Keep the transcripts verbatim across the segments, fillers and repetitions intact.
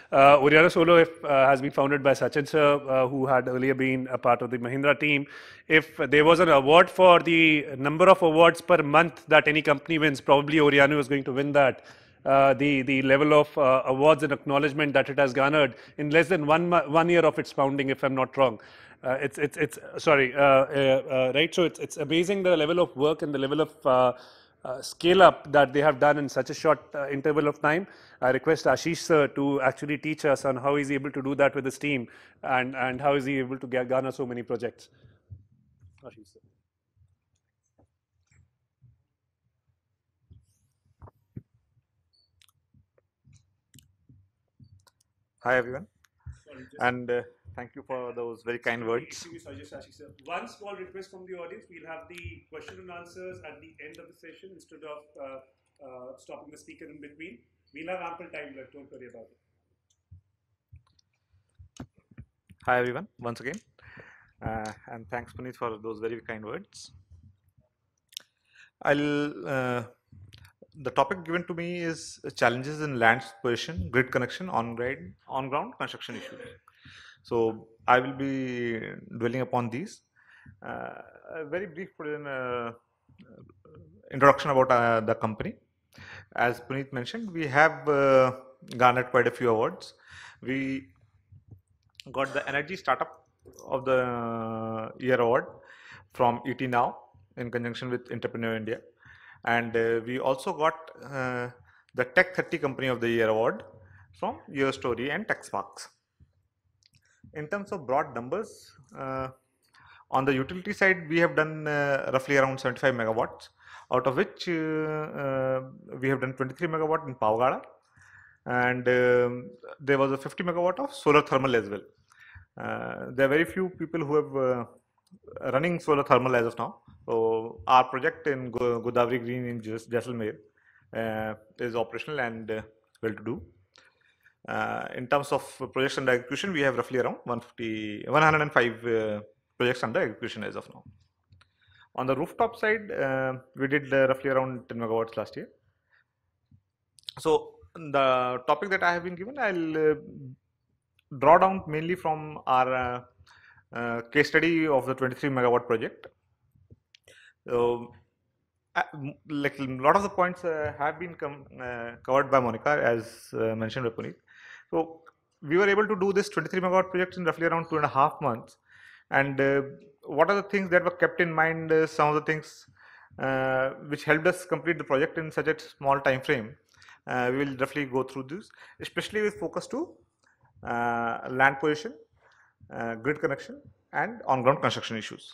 Uh, Oriana Solo if, uh, has been founded by Sachin sir, uh, who had earlier been a part of the Mahindra team. If there was an award for the number of awards per month that any company wins, probably Oriana was going to win that. Uh, the the level of uh, awards and acknowledgement that it has garnered in less than one one year of its founding, if I'm not wrong. Uh, it's it's it's sorry, uh, uh, uh, right? So it's it's amazing the level of work and the level of uh, uh, scale up that they have done in such a short uh, interval of time. I request Ashish sir to actually teach us on how he's able to do that with his team, and and how is he able to garner so many projects. Ashish sir. Hi everyone, Sorry, just and uh, thank you for those very kind words. excuse me, Ashish sir. One small request from the audience: we'll have the question and answers at the end of the session instead of uh, uh, stopping the speaker in between. We'll have ample time left. Don't worry about it. Hi everyone, once again, uh, and thanks Puneet for those very kind words. I'll uh, the topic given to me is challenges in land position, grid connection, on grid, on ground construction issues. So I will be dwelling upon these. Uh, a very brief uh, introduction about uh, the company. As Puneet mentioned, we have uh, garnered quite a few awards. We got the Energy Startup of the Year award from E T Now in conjunction with Entrepreneur India, and uh, we also got uh, the Tech thirty Company of the Year award from Your Story and TechSparks. In terms of broad numbers, uh, on the utility side, we have done uh, roughly around seventy-five megawatts, out of which uh, uh, we have done twenty-three megawatt in Pavagada, and um, there was a fifty megawatt of solar thermal as well. Uh, there are very few people who have uh, running solar thermal as of now. So our project in Godavari Green in Jaisalmer uh, is operational and uh, well to do. Uh, in terms of projects under execution, we have roughly around one hundred fifty, one hundred five uh, projects under execution as of now. On the rooftop side, uh, we did uh, roughly around ten megawatts last year. So the topic that I have been given, I'll uh, draw down mainly from our uh, uh, case study of the twenty-three megawatt project. So, uh, like a lot of the points uh, have been uh, covered by Monica, as uh, mentioned by Puneet. So we were able to do this twenty-three megawatt project in roughly around two and a half months. And uh, what are the things that were kept in mind? Uh, some of the things uh, which helped us complete the project in such a small time frame. Uh, we will roughly go through this, especially with focus to uh, land position, uh, grid connection, and on-ground construction issues.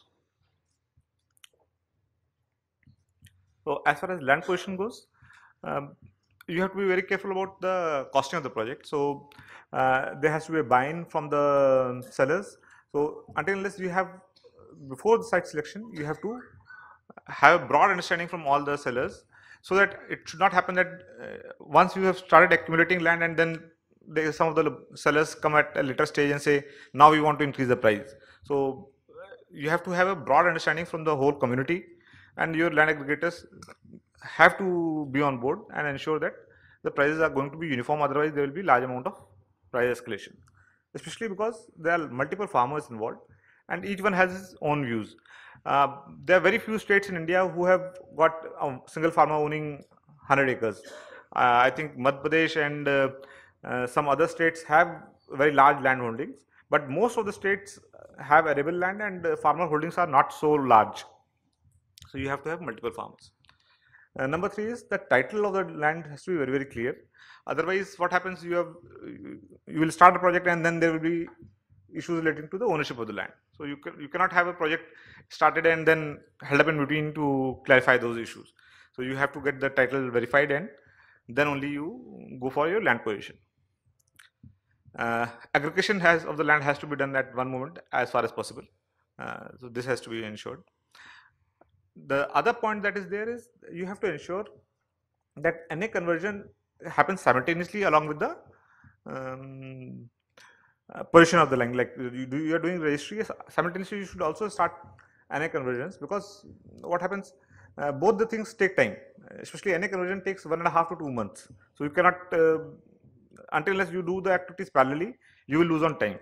So as far as land position goes, um, you have to be very careful about the costing of the project. So uh, there has to be a buy-in from the sellers. So until unless you have, before the site selection, you have to have a broad understanding from all the sellers, so that it should not happen that uh, once you have started accumulating land and then there some of the sellers come at a later stage and say, now we want to increase the price. So you have to have a broad understanding from the whole community, and your land aggregators have to be on board and ensure that the prices are going to be uniform. Otherwise, there will be large amount of price escalation, especially because there are multiple farmers involved and each one has his own views. Uh, there are very few states in India who have got a single farmer owning one hundred acres. Uh, I think Madhya Pradesh and uh, uh, some other states have very large land holdings, but most of the states have arable land and uh, farmer holdings are not so large. So you have to have multiple farmers. Uh, number three is the title of the land has to be very very clear. Otherwise, what happens? You have you will start a project and then there will be issues relating to the ownership of the land. So you can you cannot have a project started and then held up in between to clarify those issues. So you have to get the title verified and then only you go for your land position. Uh, aggregation has of the land has to be done at one moment as far as possible. Uh, so this has to be ensured. The other point that is there is you have to ensure that any conversion happens simultaneously along with the um, uh, position of the land. Like you, do, you are doing registry simultaneously, you should also start N A conversions, because what happens, uh, both the things take time, especially N A conversion takes one and a half to two months. So you cannot uh, until unless you do the activities parallelly, you will lose on time.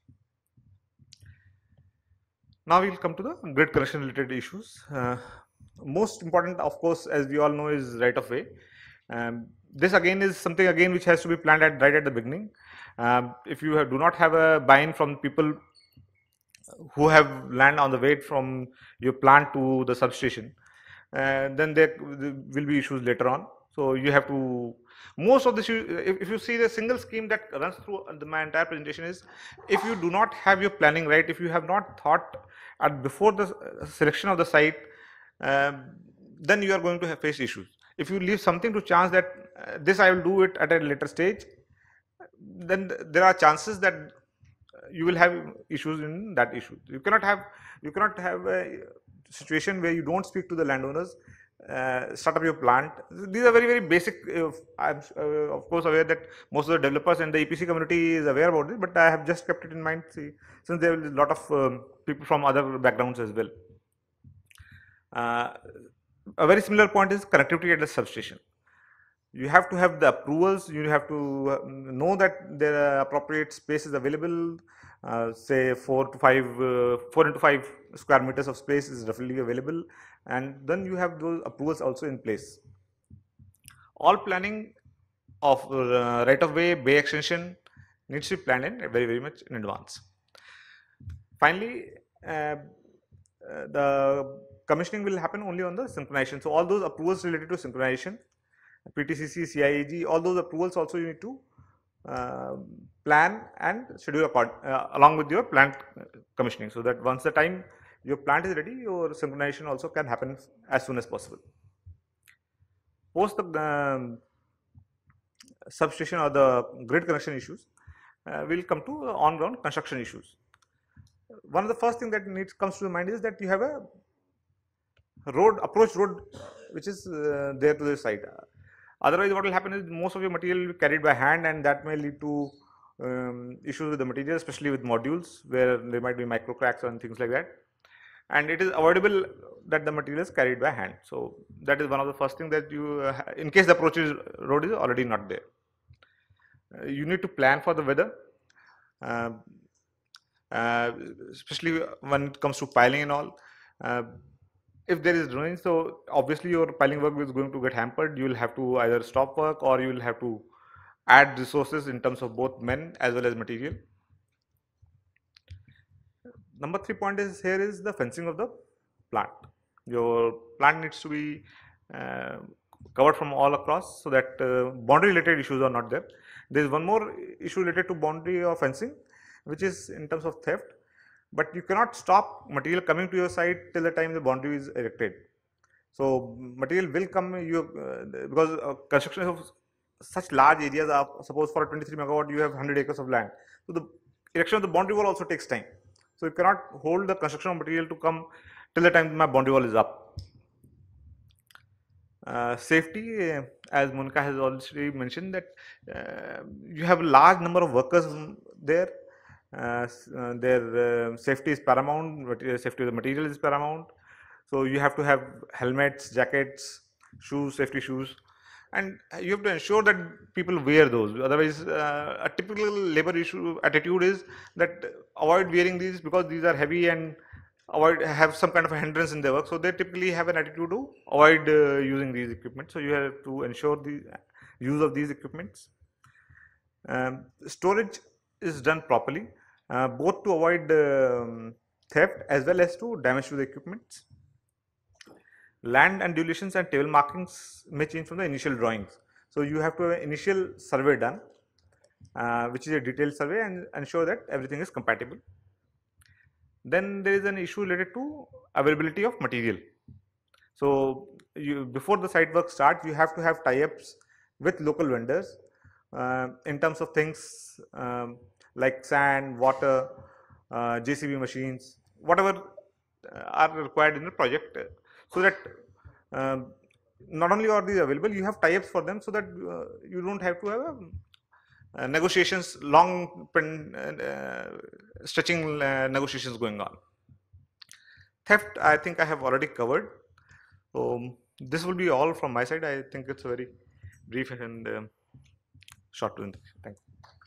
Now we'll come to the grid connection related issues. Uh, most important, of course, as we all know, is right of way. Um, this again is something again which has to be planned at right at the beginning. Um, if you have, do not have a buy-in from people who have land on the way from your plant to the substation, uh, then there will be issues later on. So you have to, most of the if, if you see the single scheme that runs through the, my entire presentation is, if you do not have your planning right, if you have not thought at before the selection of the site, um, then you are going to have face issues. If you leave something to chance that uh, this I will do it at a later stage, then th there are chances that you will have issues in that issue. You cannot have you cannot have a situation where you don't speak to the landowners, uh, start up your plant. These are very very basic. Uh, I'm uh, of course aware that most of the developers and the E P C community is aware about it, but I have just kept it in mind. See, since there is a lot of um, people from other backgrounds as well. Uh, a very similar point is connectivity at the substation. You have to have the approvals, you have to know that there are appropriate spaces available, uh, say four to five, uh, four into five square meters of space is roughly available, and then you have those approvals also in place. All planning of uh, right of way, bay extension needs to be planned in very, very much in advance. Finally, uh, uh, the commissioning will happen only on the synchronization. So all those approvals related to synchronization, P T C C, C I A G, all those approvals also you need to uh, plan and schedule accord, uh, along with your plant commissioning, so that once the time your plant is ready, your synchronization also can happen as soon as possible. Post the um, substation or the grid connection issues, uh, we'll come to on-ground construction issues. One of the first thing that needs comes to the mind is that you have a road approach road which is uh, there to the site. Otherwise, what will happen is most of your material will be carried by hand, and that may lead to um, issues with the material, especially with modules where there might be micro cracks and things like that. And it is avoidable that the material is carried by hand. So that is one of the first things that you, uh, in case the approach is, road is already not there. Uh, you need to plan for the weather, uh, uh, especially when it comes to piling and all. Uh, If there is rain, so obviously your piling work is going to get hampered. You will have to either stop work or you will have to add resources in terms of both men as well as material. Number three point is here is the fencing of the plant. Your plant needs to be uh, covered from all across, so that uh, boundary related issues are not there. There is one more issue related to boundary or fencing, which is in terms of theft. But you cannot stop material coming to your site till the time the boundary is erected. So material will come you uh, because uh, construction of such large areas are, suppose for a twenty-three megawatt you have one hundred acres of land. So the erection of the boundary wall also takes time. So you cannot hold the construction of material to come till the time my boundary wall is up. Uh, safety, uh, as Monica has already mentioned, that uh, you have a large number of workers there. Uh, uh, their uh, safety is paramount, safety of the material is paramount. So you have to have helmets, jackets, shoes, safety shoes, and you have to ensure that people wear those. Otherwise, uh, a typical labor issue attitude is that avoid wearing these because these are heavy and avoid have some kind of a hindrance in their work. So they typically have an attitude to avoid uh, using these equipment. So you have to ensure the use of these equipments. Um, storage is done properly, uh, both to avoid um, theft as well as to damage to the equipment. Land undulations and table markings may change from the initial drawings. So you have to have an initial survey done, uh, which is a detailed survey, and ensure that everything is compatible. Then there is an issue related to availability of material. So you, before the site work starts, you have to have tie-ups with local vendors uh, in terms of things um, like sand, water, uh, J C B machines, whatever are required in the project, so that um, not only are these available, you have tie-ups for them, so that uh, you don't have to have a, uh, negotiations, long uh, stretching uh, negotiations going on. Theft, I think I have already covered. So this will be all from my side. I think it's a very brief and uh, short to thank you.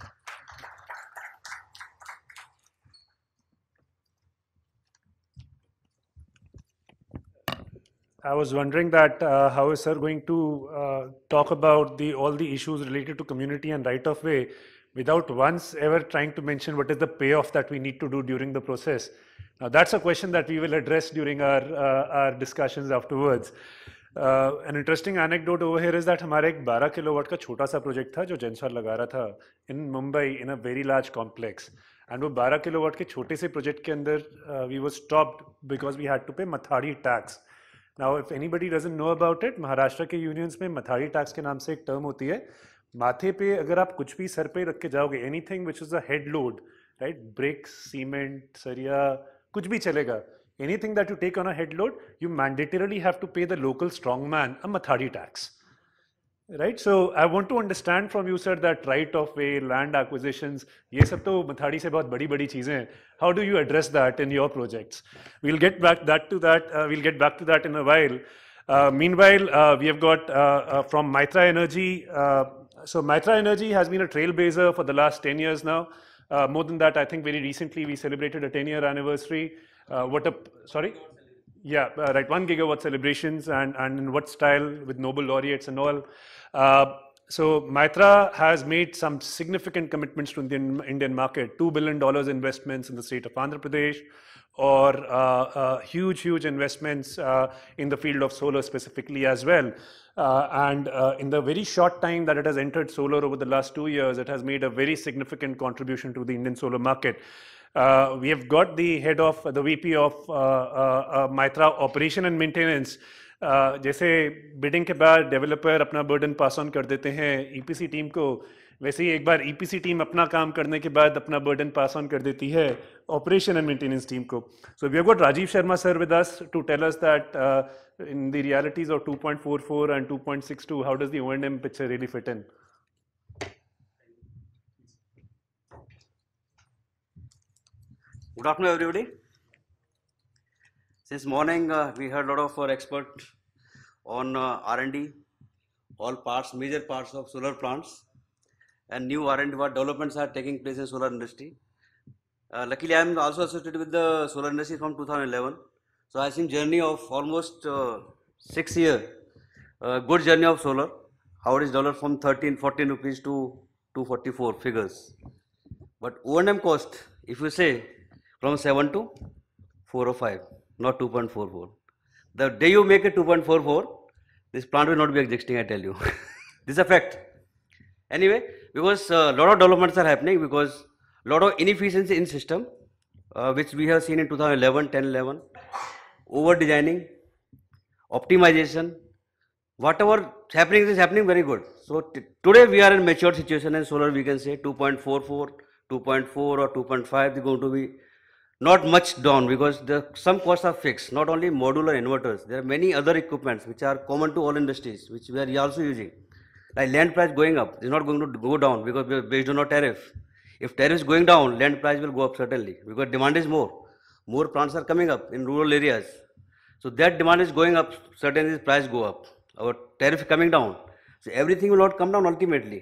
I was wondering that uh, how is sir going to uh, talk about the all the issues related to community and right of way without once ever trying to mention what is the payoff that we need to do during the process. Now that's a question that we will address during our uh, our discussions afterwards. Uh, an interesting anecdote over here is that हमारे एक बारह kilowatt का छोटा सा project था जो जेंसर लगा रहा था in Mumbai in a very large complex. And वो बारह किलोवाट के छोटे से प्रोजेक्ट के अंदर uh, we were stopped because we had to pay Mathari tax. Now, if anybody doesn't know about it, Maharashtra के यूनियंस में मथारी टैक्स के नाम से एक टर्म होती है. माथे पे अगर आप कुछ भी सर पे रख के जाओगे, anything which is a head load, right, bricks, cement, सरिया, कुछ भी चलेगा. Anything that you take on a head load, you mandatorily have to pay the local strongman a Mathari tax. Right? So I want to understand from you, sir, that right of way, land acquisitions, ये सब तो Mathari से बहुत बड़ी बड़ी चीजें हैं. How do you address that in your projects? We'll get back that to that. Uh, we'll get back to that in a while. Uh, meanwhile, uh, we have got uh, uh, from Maitra Energy. Uh, so Maitra Energy has been a trailblazer for the last ten years now. Uh, more than that, I think very recently we celebrated a ten-year anniversary. Uh, what a sorry. Yeah, uh, right. One gigawatt celebrations and, and in what style with Nobel laureates and all. Uh, so Maitra has made some significant commitments to the Indian, Indian market. Two billion dollars investments in the state of Andhra Pradesh, or uh, uh, huge, huge investments uh, in the field of solar specifically as well. Uh, and uh, in the very short time that it has entered solar over the last two years, it has made a very significant contribution to the Indian solar market. Uh, we have got the head of the V P of uh, uh, uh, Maitra Operation and Maintenance. Uh, जैसे bidding के बाद developer अपना burden pass on कर देते हैं EPC team को, वैसे ही एक बार ईपीसी टीम अपना काम करने के बाद अपना बर्डन पास ऑन कर देती है ऑपरेशन एंड मेंटेनेंस टीम को. So we have got Rajiv Sharma sir with us to tell us that in the realities of two point four four and two point six two, how does the O and M picture really fit in? Good afternoon, everybody. Since morning, uh, we heard a lot of our experts on uh, R and D, all parts, major parts of solar plants, and new R and D what developments are taking place in solar industry. Uh, luckily, I am also associated with the solar industry from two thousand eleven. So I have seen journey of almost uh, six years, uh, good journey of solar, how it is developed from thirteen, fourteen rupees to two forty-four figures. But O and M cost, if you say, from seven to four oh five, not two point four four. The day you make it two point four four, this plant will not be existing, I tell you. This is a fact. Anyway, because a uh, lot of developments are happening, because a lot of inefficiency in system, uh, which we have seen in two thousand eleven, ten, eleven. Over designing, optimization, whatever happening is happening very good. So today we are in mature situation in solar, we can say two point four four, two point four or two point five is going to be not much down, because the some costs are fixed, not only modular inverters, there are many other equipments which are common to all industries, which we are also using. Like land price going up, is not going to go down because we are based on a tariff. If tariff is going down, land price will go up certainly, because demand is more. More plants are coming up in rural areas. So that demand is going up, certainly the price go up. Our tariff is coming down. So everything will not come down ultimately.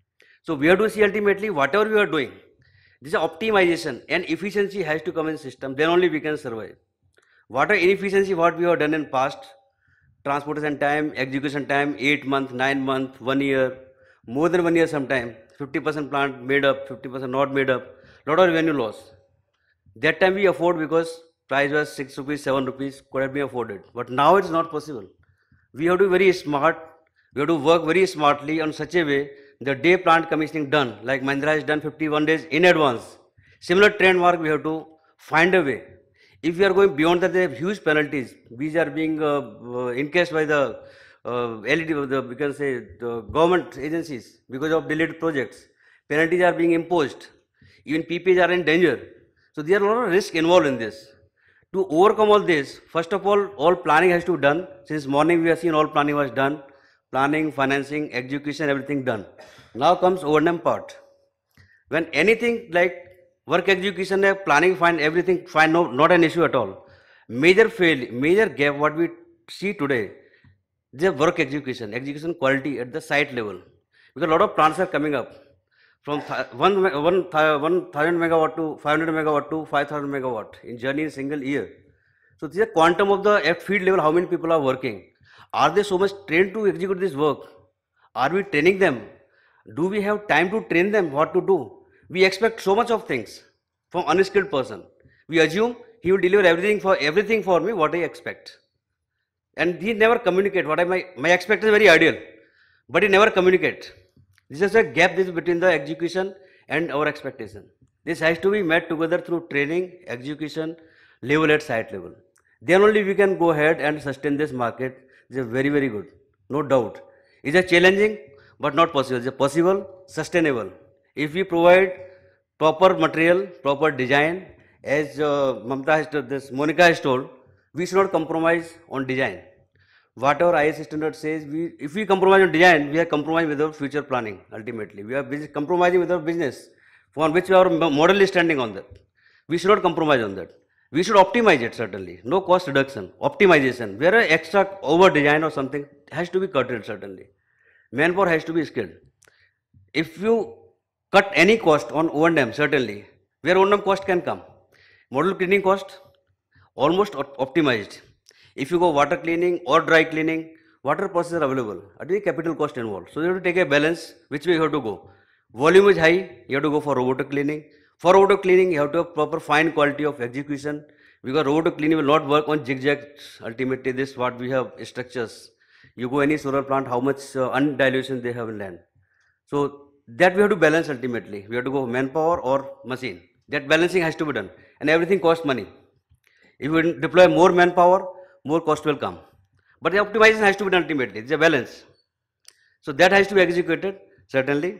So we have to see ultimately whatever we are doing, this is optimization and efficiency has to come in system, then only we can survive. Whatever inefficiency what we have done in past, transportation time, execution time, eight months, nine months, one year, more than one year sometime, fifty percent plant made up, fifty percent not made up, lot of revenue loss. That time we afford because price was six rupees, seven rupees, could have been afforded. But now it's not possible. We have to be very smart. We have to work very smartly on such a way the day plant commissioning done, like Mahindra has done fifty-one days in advance. Similar trend mark we have to find a way. If we are going beyond that, there are huge penalties. These are being uh, uh, encased by the uh, L E D, the, we can say the government agencies because of delayed projects. Penalties are being imposed. Even P P As are in danger. So there are a lot of risk involved in this. To overcome all this, first of all, all planning has to be done. Since morning we have seen all planning was done. Planning, financing, execution, everything done. Now comes O and M part. When anything like work execution, planning, fine, everything fine, no, not an issue at all. Major fail, major gap what we see today, the work execution, execution quality at the site level. because a lot of plants are coming up from th one, one, one thousand megawatt to five hundred megawatt to five thousand megawatt in journey in single year. So this is a quantum of the at field level, how many people are working. Are they so much trained to execute this work? Are we training them? Do we have time to train them what to do? We expect so much of things from unskilled person. We assume he will deliver everything for everything for me what I expect. And he never communicate what I my, my expectation is very ideal, but he never communicate. This is a gap this between the execution and our expectation. This has to be met together through training, execution, level at site level. Then only we can go ahead and sustain this market. This is very, very good, no doubt. It's a challenging, but not possible. It's a possible, sustainable. If we provide proper material, proper design, as uh, Mamta has told, this Monica has told, we should not compromise on design. Whatever I S standard says, we, if we compromise on design, we are compromising with our future planning ultimately. We are busy compromising with our business, for which our model is standing on that. We should not compromise on that. We should optimize it certainly. No cost reduction, optimization. Where an extra over design or something has to be curtailed certainly. Manpower has to be skilled. If you cut any cost on O and M certainly, where O and M cost can come. Model cleaning cost almost optimized. If you go water cleaning or dry cleaning, water process are available. At the capital cost involved. So you have to take a balance which way you have to go. Volume is high, you have to go for robotic cleaning. For robotic cleaning, you have to have proper fine quality of execution, because robotic cleaning will not work on zigzags. Ultimately, this what we have structures. You go any solar plant, how much uh, undilution they have in land. So that we have to balance ultimately. We have to go manpower or machine. That balancing has to be done, and everything costs money. If we deploy more manpower, more cost will come. But the optimization has to be done ultimately. It's a balance. So that has to be executed certainly.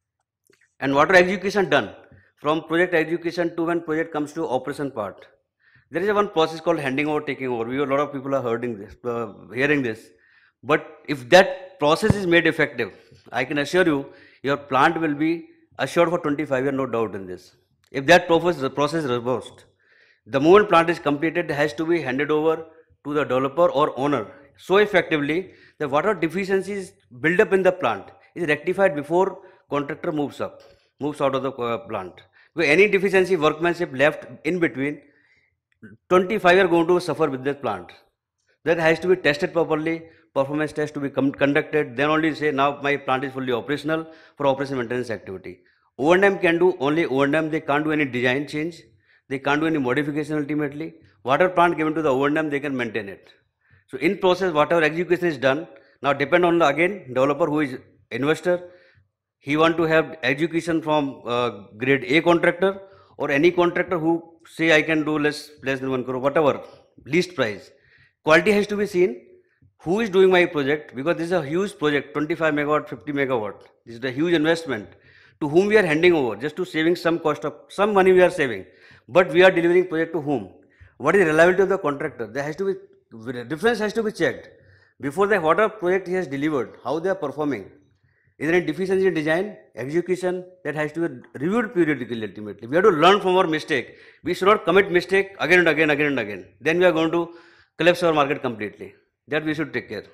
And what are execution done? From project execution to when project comes to operation part, there is a one process called handing over, taking over. We a lot of people are hearing this, uh, hearing this. But if that process is made effective, I can assure you, your plant will be assured for twenty-five years, no doubt in this. If that process, the process is robust, the moment plant is completed, it has to be handed over to the developer or owner so effectively that whatever deficiencies build up in the plant is rectified before contractor moves up, moves out of the uh, plant. Because any deficiency, workmanship left in between, twenty-five are going to suffer with that plant. That has to be tested properly, performance test to be conducted, then only say now my plant is fully operational for operation maintenance activity. O and M can do only O and M, they can't do any design change, they can't do any modification ultimately. Whatever plant given to the O and M, they can maintain it. So in process, whatever execution is done, now depend on the again developer who is investor. He want to have execution from uh, grade A contractor or any contractor who say I can do less less than one crore, whatever, least price. Quality has to be seen. Who is doing my project? Because this is a huge project, twenty-five megawatt, fifty megawatt. This is a huge investment. To whom we are handing over, just to saving some cost of, some money we are saving. But we are delivering project to whom? What is the reliability of the contractor? There has to be, difference has to be checked. Before the whatever project he has delivered, how they are performing. Is there any deficiency in design, execution? That has to be reviewed periodically ultimately. We have to learn from our mistake. We should not commit mistake again and again, again and again. Then we are going to collapse our market completely. That we should take care.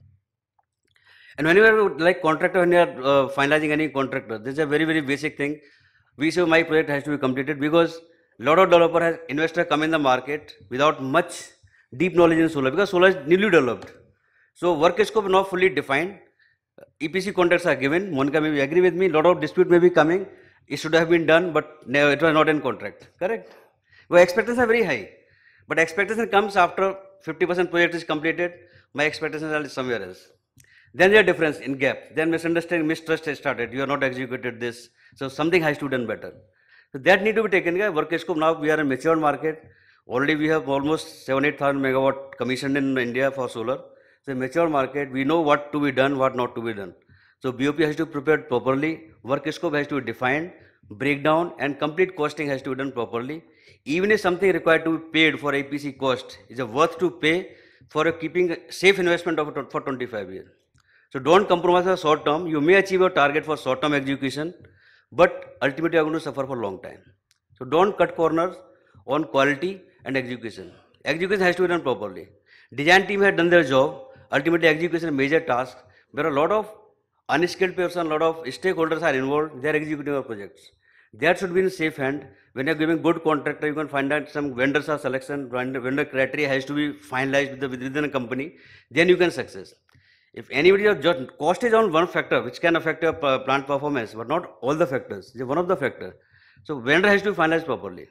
And whenever like contractor, when you are uh, finalizing any contractor, this is a very, very basic thing. We say my project has to be completed because lot of developer has investor come in the market without much deep knowledge in solar, because solar is newly developed. So work scope not fully defined. E P C contracts are given. Monica may be agree with me. Lot of dispute may be coming. It should have been done, but no, it was not in contract. Correct? Well, expectations are very high, but expectation comes after fifty percent project is completed. My expectations are somewhere else. Then there is difference in gap. Then misunderstanding, mistrust has started. You are not executed this, so something has to be done better. So that need to be taken care. Work scope now we are in mature market. Already we have almost seven eight thousand megawatt commissioned in India for solar. So mature market, we know what to be done, what not to be done. So B O P has to be prepared properly. Work scope has to be defined, breakdown, and complete costing has to be done properly. Even if something required to be paid for A P C cost, is a worth to pay for a keeping a safe investment of for twenty-five years. So don't compromise the short term. You may achieve your target for short term execution, but ultimately you are going to suffer for a long time. So don't cut corners on quality and execution. Execution has to be done properly. Design team had done their job. Ultimately execution is a major task. There are a lot of unskilled person, a lot of stakeholders are involved, they are executing our projects. That should be in safe hand. When you are giving good contractor, you can find out some vendors are selection, vendor criteria has to be finalized with the, within a company, then you can success. If anybody, just cost is on one factor which can affect your plant performance, but not all the factors, it's one of the factors. So vendor has to be finalized properly.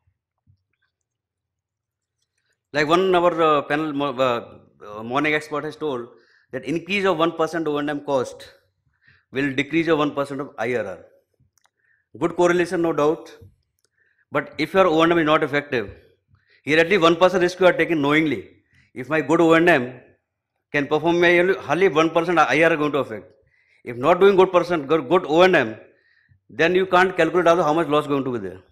Like one of our uh, panel uh, morning expert has told that increase of one percent O and M cost will decrease of one percent of I R R. Good correlation, no doubt. But if your O and M is not effective, here at least one percent risk you are taking knowingly. If my good O and M can perform, my hardly one percent I R R going to affect. If not doing good percent, good, good O and M, then you can't calculate also how much loss going to be there.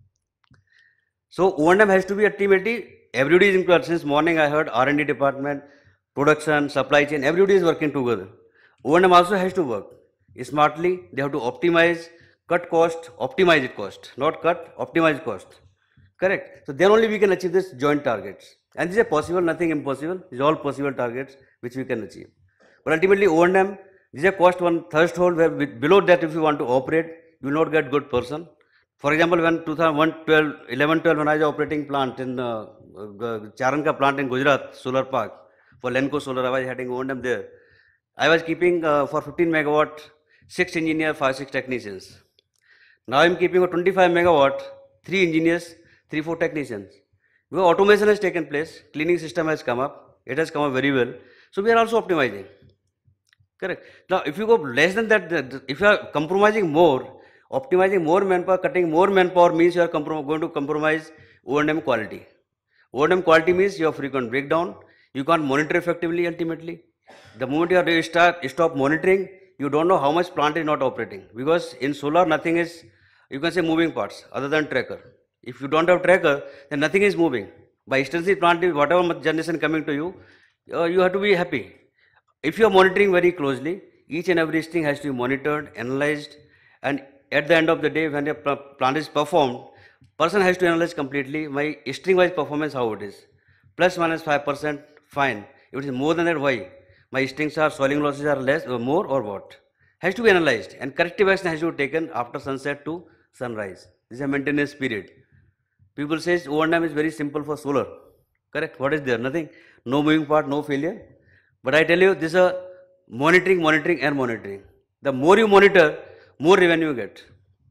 So O and M has to be ultimately, everybody is included. Since morning I heard R and D department, production, supply chain, everybody is working together. O and M also has to work smartly. They have to optimize, cut cost, optimize it cost, not cut, optimize cost. Correct. So then only we can achieve this joint targets. And this is possible, nothing impossible. These are all possible targets which we can achieve. But ultimately O and M, this is a cost one threshold where below that if you want to operate, you will not get good person. For example, when two thousand eleven twelve, when I was operating plant in uh, Charanka plant in Gujarat, solar park, for Lenco Solar, I was heading O and M there. I was keeping uh, for fifteen megawatt, six engineers, five, six technicians. Now I am keeping a twenty-five megawatt, three engineers, three, four technicians. Because automation has taken place, cleaning system has come up, it has come up very well. So we are also optimizing. Correct. Now if you go less than that, if you are compromising more, optimizing more manpower, cutting more manpower means you are going to compromise O and M quality. O and M quality means you have frequent breakdown, you can't monitor effectively ultimately. The moment you are start, stop monitoring, you don't know how much plant is not operating. Because in solar nothing is, you can say moving parts other than tracker. If you don't have tracker, then nothing is moving. By extensive plant, whatever generation coming to you, uh, you have to be happy. If you are monitoring very closely, each and every thing has to be monitored, analyzed, and at the end of the day, when a plant is performed, person has to analyze completely my string-wise performance, how it is. Plus minus five percent, fine. If it is more than that, why? My strings are, soiling losses are less or more or what? Has to be analyzed, and corrective action has to be taken after sunset to sunrise. This is a maintenance period. People say O and M is very simple for solar. Correct. What is there? Nothing. No moving part, no failure. But I tell you, this is a monitoring, monitoring and monitoring. The more you monitor, more revenue you get.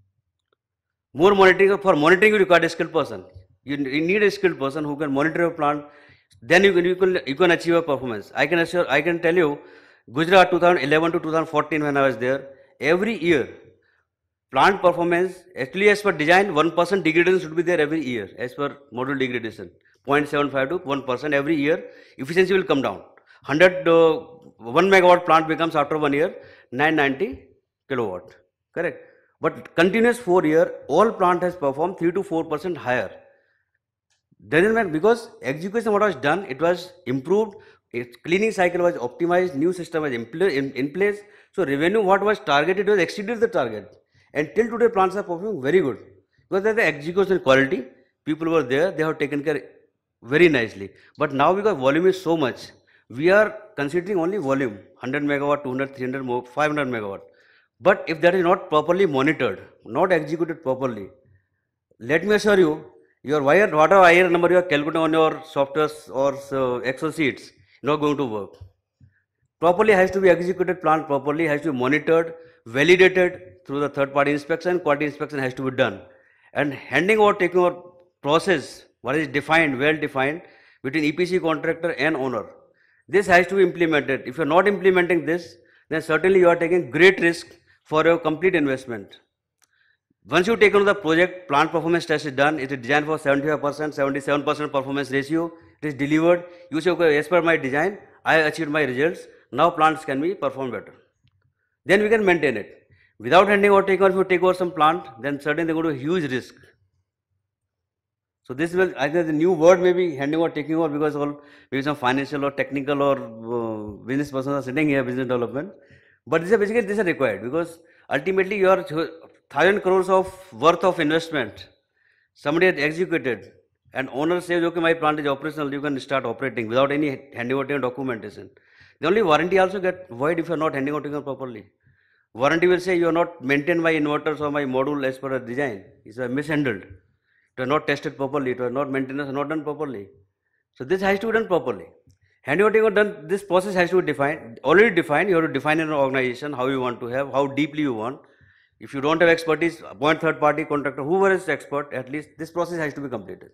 More monitoring, for monitoring you require a skilled person. You, you need a skilled person who can monitor your plant. Then you can, you can, you can achieve a performance. I can assure, I can tell you, Gujarat two thousand eleven to two thousand fourteen when I was there, every year, plant performance, actually as per design, one percent degradation should be there every year, as per module degradation. zero point seven five to one percent every year, efficiency will come down. one hundred, uh, one megawatt plant becomes after one year, nine ninety kilowatt. Correct. But continuous four year, all plant has performed three to four percent higher. Doesn't matter, because execution what was done, it was improved, its cleaning cycle was optimized, new system was in, in, in place. So revenue what was targeted was exceeded the target. And till today plants are performing very good. Because of the execution quality, people were there, they have taken care very nicely. But now because volume is so much, we are considering only volume, one hundred megawatt, two hundred, three hundred, five hundred megawatt. But if that is not properly monitored, not executed properly, let me assure you, your wire, whatever I R number you are calculating on your software or uh, Excel sheets, not going to work. Properly has to be executed, plant properly has to be monitored, validated through the third party inspection, quality inspection has to be done. And handing over, taking over process, what is defined, well defined between E P C contractor and owner. This has to be implemented. If you are not implementing this, then certainly you are taking great risk for your complete investment. Once you take on the project, plant performance test is done, it is designed for seventy-five percent, seventy-seven percent performance ratio, it is delivered, you say, okay, as per my design, I achieved my results, now plants can be performed better. Then we can maintain it. Without handing over, taking over, if you take over some plant, then certainly they go to a huge risk. So this will, either the new word may be handing over, taking over, because all maybe some financial or technical or uh, business persons are sitting here, business development. But this is basically this is required, because ultimately you are thousand crores of worth of investment. Somebody has executed, and owner says, okay, my plant is operational, you can start operating without any handing over documentation. The only warranty also get void if you are not handing over properly. Warranty will say you are not maintained my inverters or my module as per the design. It's a mishandled. It was not tested properly. It was not maintenance not done properly. So this has to be done properly. Handover done. This process has to be defined. Already defined. You have to define in an organization how you want to have, how deeply you want. If you don't have expertise, appoint third party contractor, whoever is expert. At least this process has to be completed.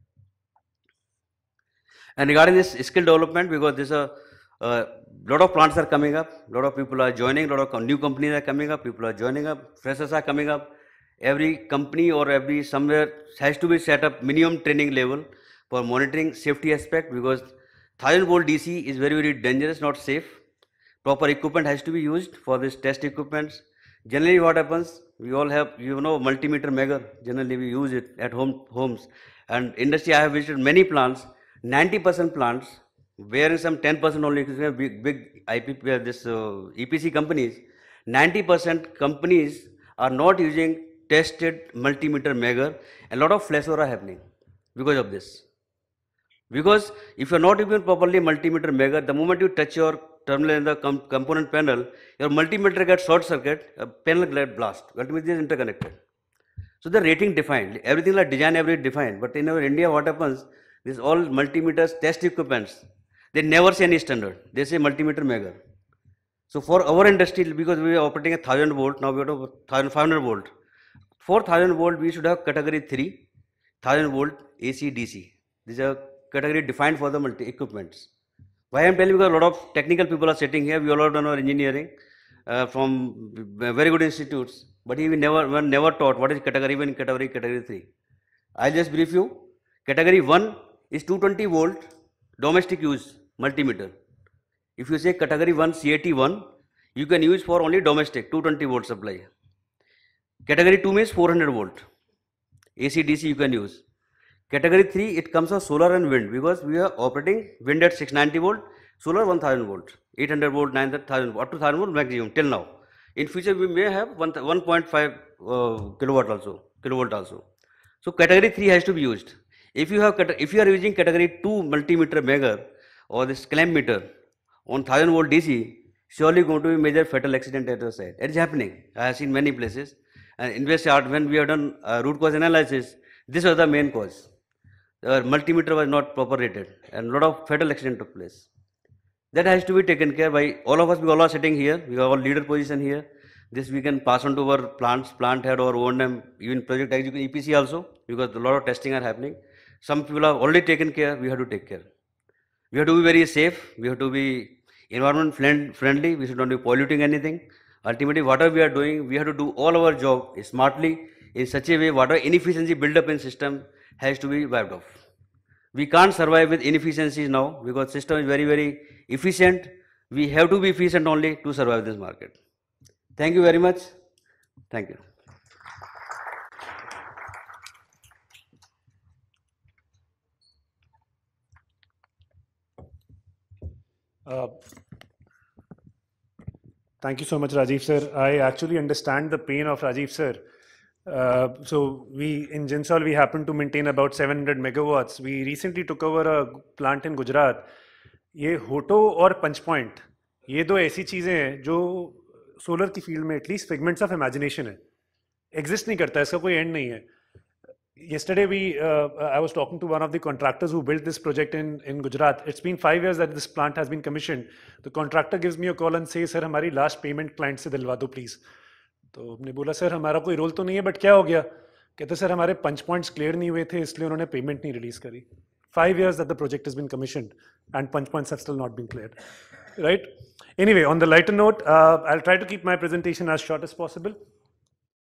And regarding this skill development, because this a uh, lot of plants are coming up, lot of people are joining, lot of new companies are coming up, people are joining up, freshers are coming up. Every company or every somewhere has to be set up minimum training level for monitoring safety aspect, because one thousand volt D C is very very dangerous, not safe. Proper equipment has to be used for this test equipments. Generally what happens, we all have, you know, multimeter measure. Generally we use it at home homes. And industry, I have visited many plants, ninety percent plants, wherein some ten percent only big, big I P P, this uh, E P C companies, ninety percent companies are not using tested multimeter measure, and a lot of flashover are happening because of this. Because if you are not even properly multimeter measure, the moment you touch your terminal in the com component panel, your multimeter gets short circuit, a panel gets blast, ultimately is interconnected. So the rating defined, everything like design, every defined, but in our India what happens, this all multimeters, test equipments, they never say any standard, they say multimeter measure. So for our industry, because we are operating at one thousand volt, now we are one thousand five hundred volt. For one thousand volt, we should have category three, one thousand volt A C D C. These are category defined for the multi equipments. Why I am telling you, because a lot of technical people are sitting here, we all have done our engineering uh, from very good institutes, but we never, were never taught what is category one, category, category three. I'll just brief you. Category one is two hundred twenty volt domestic use multimeter. If you say category one C A T one, you can use for only domestic two hundred twenty volt supply. Category two means four hundred volt. A C D C you can use. Category three, it comes of solar and wind, because we are operating wind at six hundred ninety volt, solar one thousand volt, eight hundred volt, nine thousand volt, up to one thousand volt maximum till now. In future we may have one point five uh, kilowatt also, kilovolt also. So category three has to be used. If you have, if you are using category two multimeter measure or this clamp meter on one thousand volt D C, surely going to be major fatal accident at the site. It is happening. I have seen many places. And in this art, when we have done uh, root cause analysis, this was the main cause. The multimeter was not proper rated, and a lot of fatal accident took place. That has to be taken care by all of us. We all are sitting here. We have all leader position here. This we can pass on to our plants, plant head or O and M, even project executive E P C also, because a lot of testing are happening. Some people have already taken care. We have to take care. We have to be very safe. We have to be environment friendly. We should not be polluting anything. Ultimately, whatever we are doing, we have to do all our job smartly in such a way whatever inefficiency build up in system has to be wiped off. We can't survive with inefficiencies now, because system is very, very efficient. We have to be efficient only to survive this market. Thank you very much. Thank you. Uh, thank you so much, Rajiv sir. I actually understand the pain of Rajiv sir. Uh, so we in Jinsol we happen to maintain about seven hundred megawatts. We recently took over a plant in Gujarat. ये होटो और पंच point, ये दो ऐसी चीज़ें हैं जो solar की field में एटलीस्ट फिगमेंट्स ऑफ इमेजिनेशन है, एग्जिस्ट नहीं करता, इसका कोई एंड नहीं है. Yesterday we, uh, I was talking to one of the contractors who built this project in in Gujarat. It's been five years that this plant has been commissioned. The contractor gives me a call and says, "Sir, हमारी last payment client से दिलवा दो please." तो हमने बोला sir हमारा कोई role तो नहीं है, बट क्या हो गया? कहते सर हमारे पंच पॉइंट्स क्लियर नहीं हुए थे, इसलिए उन्होंने पेमेंट नहीं रिलीज करी. Five years that the project has been commissioned and punch points have still not been cleared, right? Anyway, on the lighter note, uh, I'll try to keep my presentation as short as possible.